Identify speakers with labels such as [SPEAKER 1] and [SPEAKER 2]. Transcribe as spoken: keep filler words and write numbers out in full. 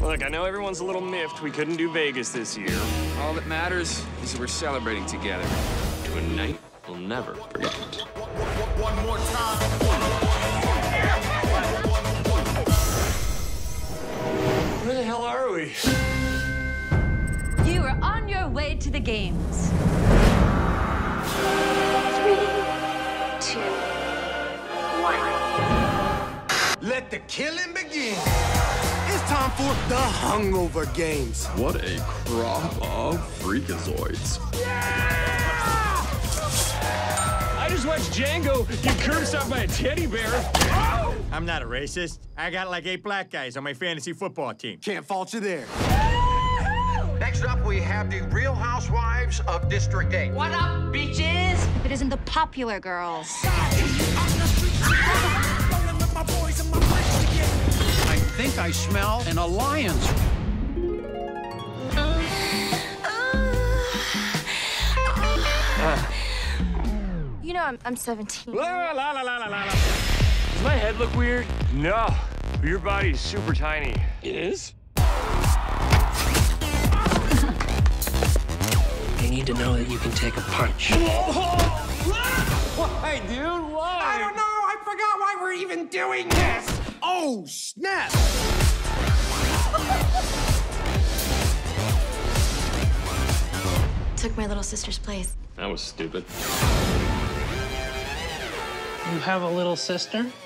[SPEAKER 1] Look, I know everyone's a little miffed we couldn't do Vegas this year.
[SPEAKER 2] All that matters is that we're celebrating together.
[SPEAKER 1] To a night we'll never forget.
[SPEAKER 3] One more time.
[SPEAKER 1] Where the hell are we?
[SPEAKER 4] You are on your way to the games.
[SPEAKER 5] Three, two, one.
[SPEAKER 3] Let the killing begin. It's time for the Hungover Games.
[SPEAKER 6] What a crop of freakazoids.
[SPEAKER 1] I just watched Django get curbed stopped by a teddy bear.
[SPEAKER 7] I'm not a racist. I got like eight black guys on my fantasy football team.
[SPEAKER 3] Can't fault you there.
[SPEAKER 8] Next up, we have the Real Housewives of District eight.
[SPEAKER 4] What up, bitches?
[SPEAKER 5] If it isn't the popular girls.
[SPEAKER 9] I think I smell an alliance.
[SPEAKER 5] You know I'm, I'm seventeen.
[SPEAKER 1] La, la, la, la, la, la. Does my head look weird? No. Your body is super tiny. It is?
[SPEAKER 10] You need to know that you can take a punch.
[SPEAKER 1] Why, dude? Why?
[SPEAKER 3] I don't know. I forgot why we're even doing this. Oh, snap.
[SPEAKER 5] Took my little sister's place.
[SPEAKER 1] That was stupid.
[SPEAKER 10] You have a little sister?